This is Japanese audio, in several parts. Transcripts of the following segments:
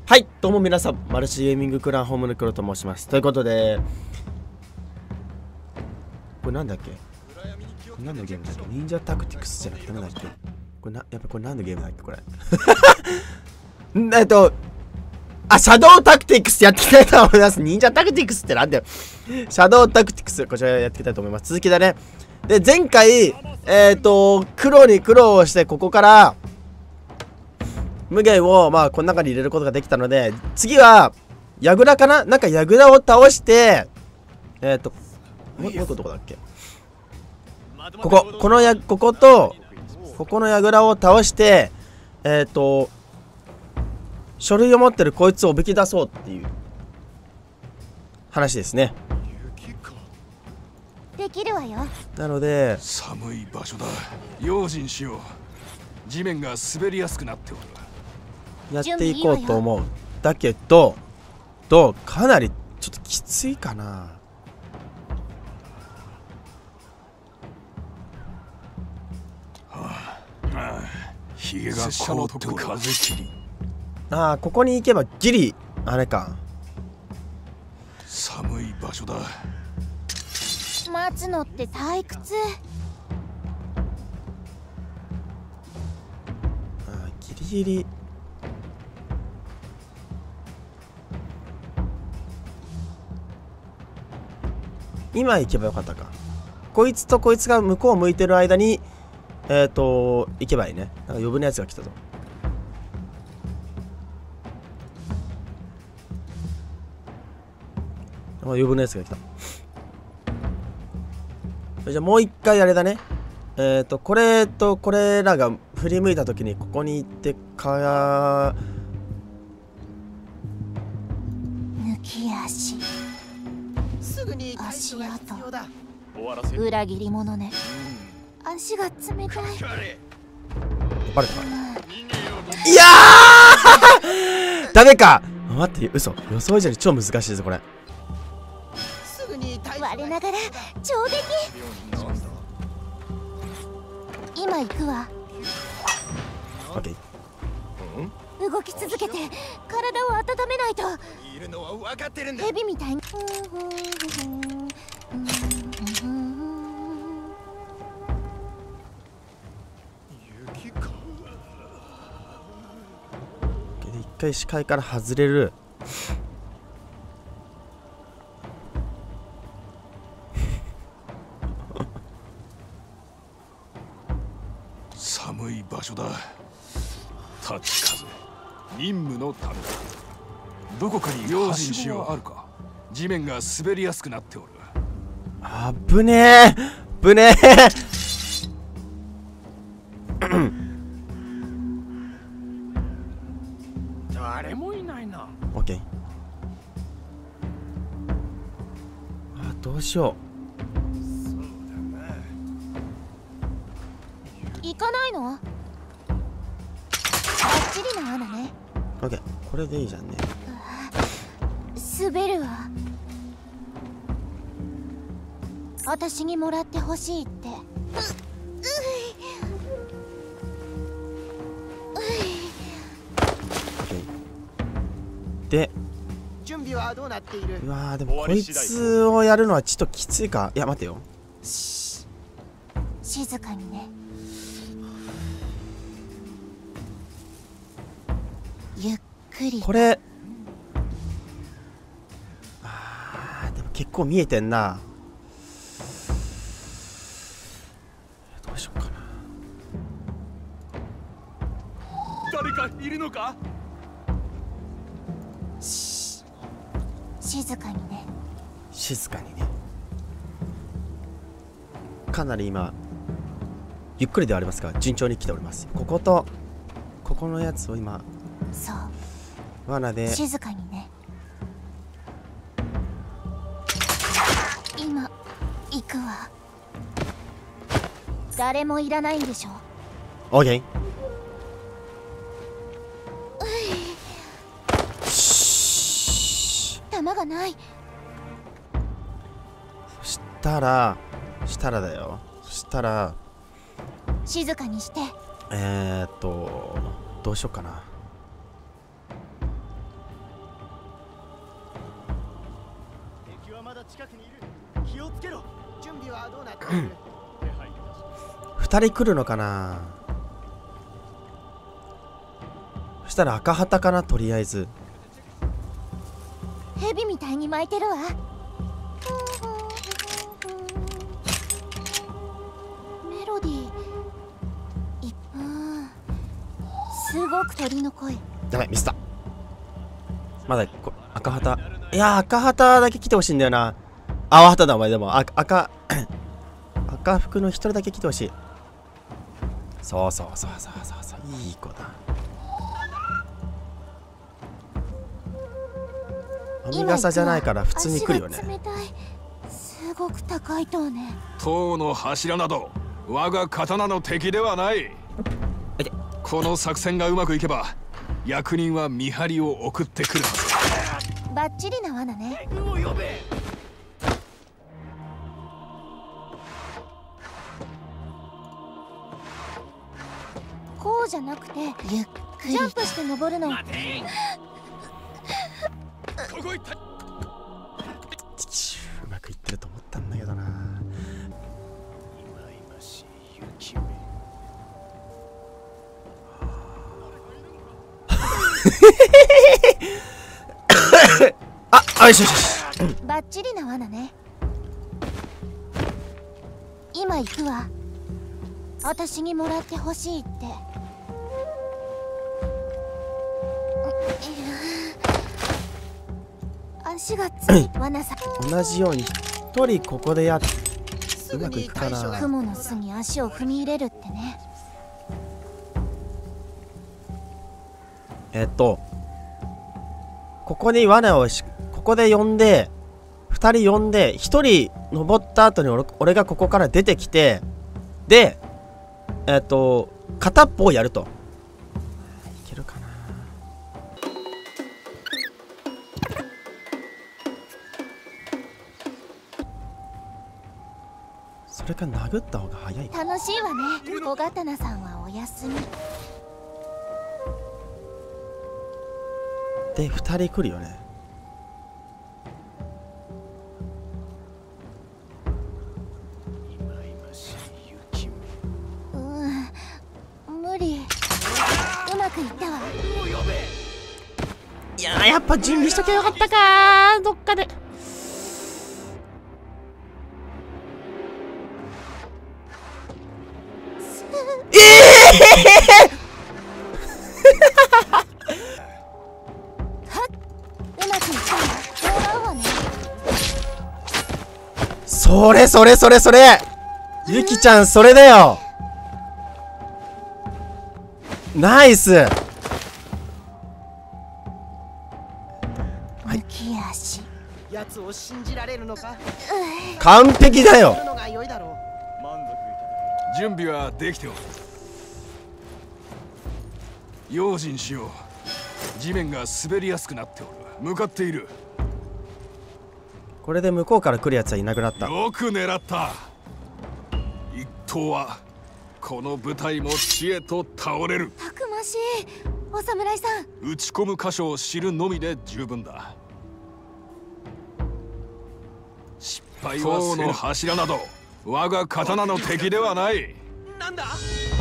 はい、どうも皆さん、マルチゲーミングクランホームの黒と申します。ということで、これなんだっけ？何のゲームだっけ？忍者タクティクスじゃなくてなんだっけ？これやっぱこれ何のゲームだっけこれ。シャドウタクティクスやっていきたいと思います。忍者タクティクスってなんだよ。シャドウタクティクス、こちらやっていきたいと思います。続きだね。で、前回、黒に苦労をして、ここから、無限を、まあ、この中に入れることができたので、次は、ヤグラかな？なんかヤグラを倒して、もう一個どこだっけ？ここと、ここのヤグラを倒して、書類を持ってるこいつをおびき出そうっていう話ですね。 できるわよ。 なので、 寒い場所だ。用心しよう。地面が滑りやすくなっておる。 やっていこうと思う。だけど、かなりちょっときついかな。 ひげが凍っておる。風切り。 ここに行けばギリあれか。 寒い場所だ。 待つのって退屈。 ギリギリ。今行けばよかったか。こいつとこいつが向こう向いてる間に行けばいいね。なんか余分なやつが来たぞ。余分なやつが来た。じゃあもう一回あれだね。これとこれらが振り向いた時にここに行って抜き足。 すぐに足跡。 裏切り者ね。足が冷たい。 バレたか。いやーダメか。待って、嘘。予想以上に超難しいぞこれ。 我ながら上出来。今行くわ。 オッケー。 動き続けて体を温めないと。 いるのは分かってるんだ。 蛇みたいに。 雪か。 一回視界から外れる。 寒い場所だ。立ち風。任務のためだ。どこかに用心しようあるか。地面が滑りやすくなっておる。 ぶねえぶねえ誰もいないな。 オッケー。どうしよう。行かないの？バッチリな穴ね。 う。オッケー。これでいいじゃんね。 滑るわ。私にもらってほしいって。 で、 準備はどうなっている？ うわー、でもこいつをやるのはちょっときついか。いや待てよ。 静かにね。ゆっくり。 これでも結構見えてんな。どうしようかな。 誰かいるのか？ 静かにね。 静かにね。かなり今ゆっくりではありますが順調に来ております。こことここのやつを今そう罠で静かにね。今行くわ。誰もいらないんでしょ。 オッケー。 弾がない。 そしたらだよ。そしたら静かにして。 どうしようかな。 気をつけろ。準備はどうなっている？ 2人来るのかな。そしたら赤旗かな、とりあえず。 蛇みたいに巻いてるわ。メロディーすごく鳥の声。 ダメ、ミスった。まだ赤旗。いや赤旗だけ来てほしいんだよな。青旗だお前。でも赤服の一人だけ来てほしい。そうそうそうそうそうそう、いい子だ。編み傘じゃないから普通に来るよね。 冷たい。すごく高い塔ね。 塔の柱など我が刀の敵ではない。この作戦がうまくいけば役人は見張りを送ってくるはず。 バッチリな罠ね。こうじゃなくてゆっくりジャンプして登るの。 うまくいってると思ったんだけどな。あ、よしよしよし。 バッチリな罠ね。今行くわ。私にもらってほしいって。足がつい罠さ。 同じように一人ここでやっうまくいくかな。 雲の巣に足を踏み入れるってね。 ここに罠をここで呼んで2人呼んで1人登った後に俺がここから出てきて、で片っぽをやると。いけるかな。それか殴った方が早いか。 楽しいわね。小刀さんはお休みで2人来るよね。 無理。うまくいったわ。 いやー、やっぱ準備しときゃよかったか。どっかでそれゆきちゃん、それだよ。ナイス。 抜き足。 やつを信じられるのか。 完璧だよ。 準備はできておる。用心しよう。地面が滑りやすくなっておる。向かっている。 これで向こうから来るやつはいなくなった。 よく狙った。一刀はこの部隊も知恵と倒れる。 たくましいお侍さん。 打ち込む箇所を知るのみで十分だ。失敗は塔の柱など我が刀の敵ではない。 なんだ。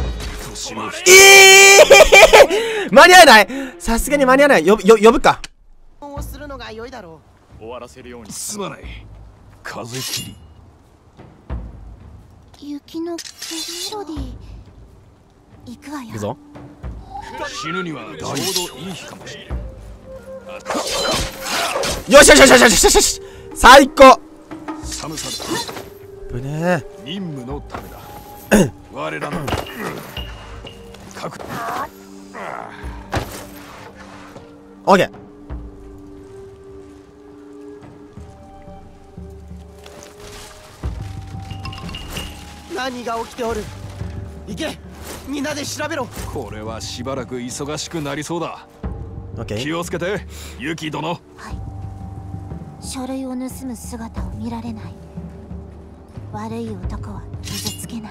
間に合わない。さすがに間に合わない。呼ぶか。 するのが良いだろう。 終わらせるように。すまない。風切り。雪のメロディー。行くわよ。 行くぞ。 死ぬにはちょうどいい日かもしれん。 よしよしよしよしよしよし、最高。 寒さだ。 ぶねえ。 任務のためだ。我らのオッケー。 何が起きておる。行け、みんなで調べろ。 これはしばらく忙しくなりそうだ。 オッケー。 気をつけて、ユキ殿。 はい。書類を盗む姿を見られない。悪い男は傷つけない。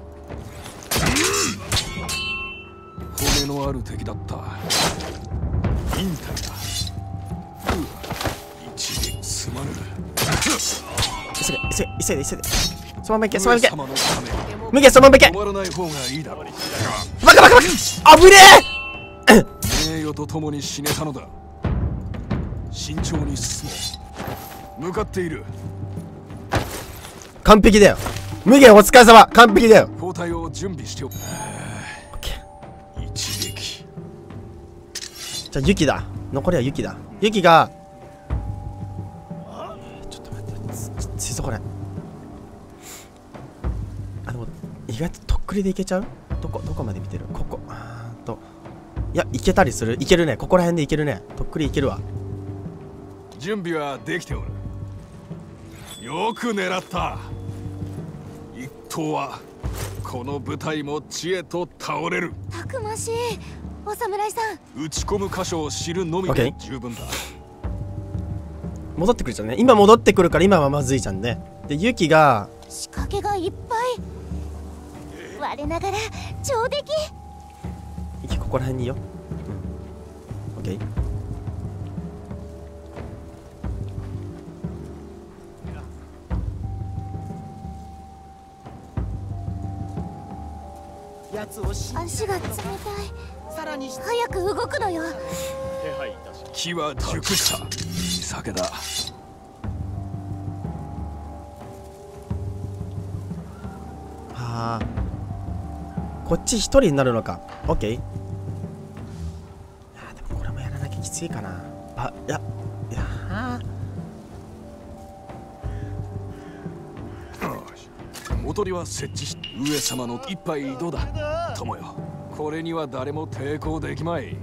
骨のある敵だった。忍耐だ。一撃すまぬ。 急いでそのまま行けそのまま行け無限そのまま行け止まらない方がいいだろう。 バカあぶねえ名誉と共に死ねたのだ。慎重に進もう。向かっている。 完璧だよ無限お疲れ様完璧だよ包帯を準備しておく。 オッケー一撃。 じゃあユキだ残りはユキだユキがちょっと待ってついそこれあでも意外ととっくりでいけちゃうどこまで見てるここいやいけたりするいけるねここら辺でいけるねとっくりいけるわ準備はできておる。よく狙った。一刀はこの部隊も知恵と倒れる。 たくましいお侍さん。 打ち込む箇所を知るのみで十分だ。 戻ってくるじゃんね今戻ってくるから今はまずいじゃんねでユキが仕掛けがいっぱい我ながら上出来。 ユキここら辺にいよオッケーやつを信じ足が冷たい。 さらに早く動くのよ。 木は熟した。酒だ。 はあこっち一人になるのかオッケーでもこれもやらなきゃきついかなあいやおとりは設置し上様の一杯どうだ友よ。これには誰も抵抗できまい。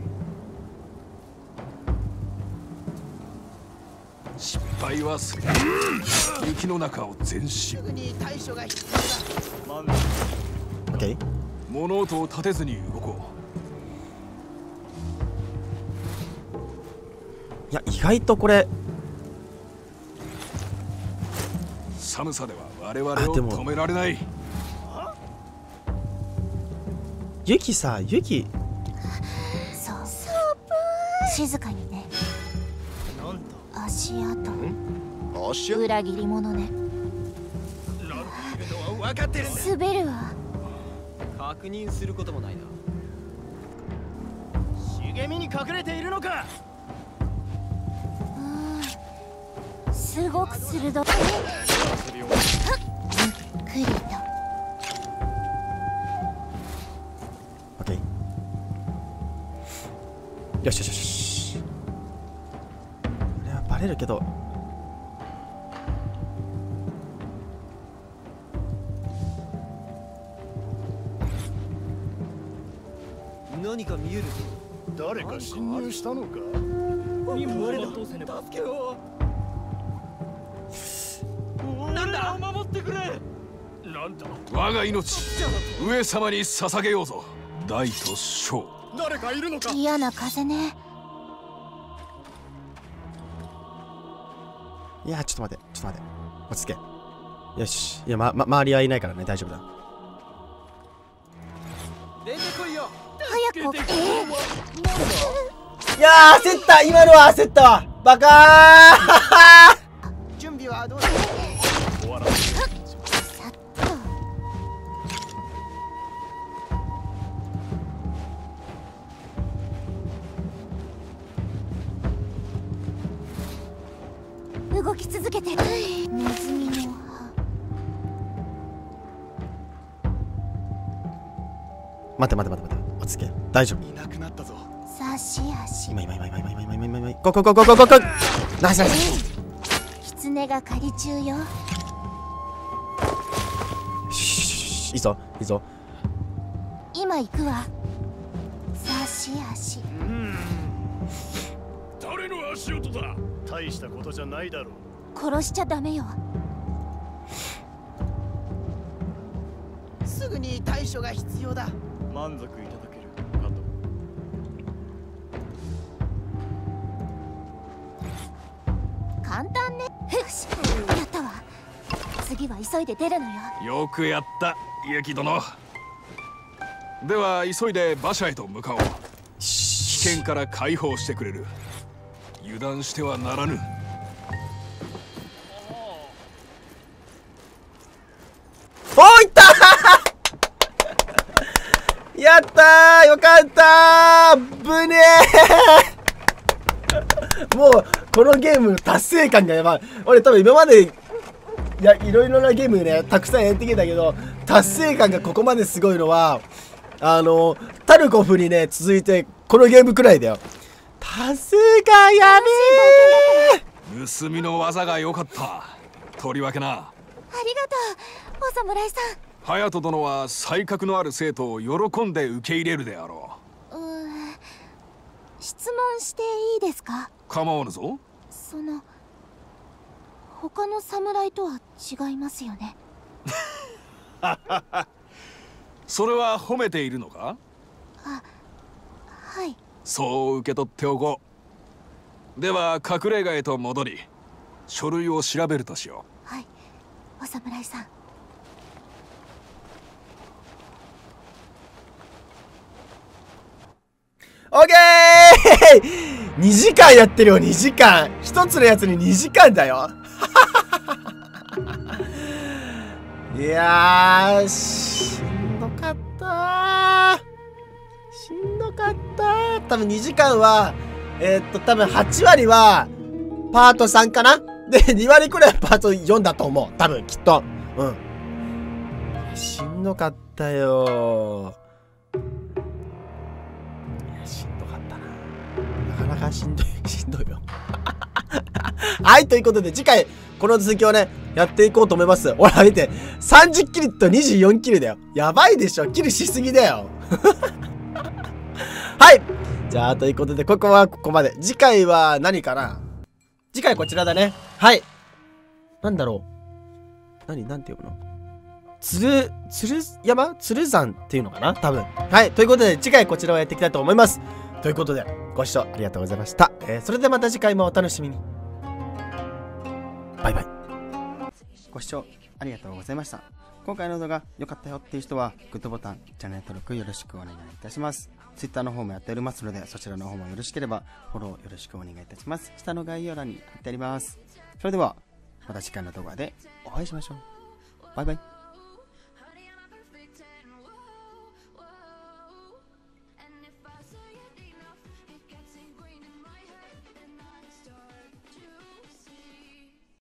失敗はする。雪の中を前進。 すぐに対処が必要だ。 オッケー物音を立てずに動こいや意外とこれう。寒さでは我々をでも止められない。 ユキさユキそう静かにね。足跡裏切り者ね。 分かってるんだ。 滑るわ。 確認することもないな。茂みに隠れているのか。 すごく鋭い。ゆっくりと。 オッケーよしこれはバレるけど何か見えるぞ。誰か侵入したのか。任務を全うせねば。助けを。なんだ。守ってくれ。なんだ。 我が命上様に捧げようぞ。大と小。 誰かいるのか。 嫌な風ね。 いやちょっと待って落ち着けよしいや周りはいないからね大丈夫だ出てこいよ。 早く起きて。 いやー焦った今のは焦ったわバカー準備はどうだ。 さっと。動き続けて。ネズミの葉。 待って落ち着け大丈夫いなくなったぞ。 差し足。 今ゴナイス狐が狩り中よ。 いいぞ今行くわ。差し足。 誰の足音だ。 大したことじゃないだろう。 殺しちゃダメよ。 すぐに対処が必要だ。 満足いただけるかと。 簡単ね。よしやったわ。次は急いで出るのよ。 よくやったユキ殿。では急いで馬車へと向かおう。危険から解放してくれる。油断してはならぬ。 やったー、よかったー、ぶねーもうこのゲームの達成感がやばい。俺多分今までいろいろなゲームねたくさんやってきたけど、達成感がここまですごいのはタルコフにね続いてこのゲームくらいだよ。達成感やべえ。 盗みの技が良かった。とりわけな。 ありがとうお侍さん。 隼人殿は才覚のある生徒を喜んで受け入れるであろう。 質問していいですか？ 構わぬぞ。 他の侍とは違いますよね。 それは褒めているのか？ はい。 そう受け取っておこう。では隠れ家へと戻り書類を調べるとしよう。はい、お侍さん。 オッケー2時間やってるよ。2時間一つのやつに2時間だよ。いやーしんどかったー。しんどかったー。多分2時間は多分8割はパート3かな。で2割くらいはパート4だと思う。多分きっとしんどかったよー。しんどかったな。なかなかしんどいよ。はい、ということで次回この続きをねやっていこうと思います。ほら見て、30キルと24キルだよ。やばいでしょ。キルしすぎだよ。はい、じゃあということでここはここまで。次回は何かな。次回こちらだね。はい、なんだろう、なんていうの、鶴山っていうのかな多分。はい、ということで次回こちらをやっていきたいと思います。ということでご視聴ありがとうございました。それではまた次回もお楽しみに。バイバイ。ご視聴ありがとうございました。今回の動画良かったよっていう人はグッドボタン、チャンネル登録よろしくお願いいたします。Twitter の方もやっておりますので、そちらの方もよろしければフォローよろしくお願いいたします。下の概要欄に貼ってあります。それではまた次回の動画でお会いしましょう。バイバイ。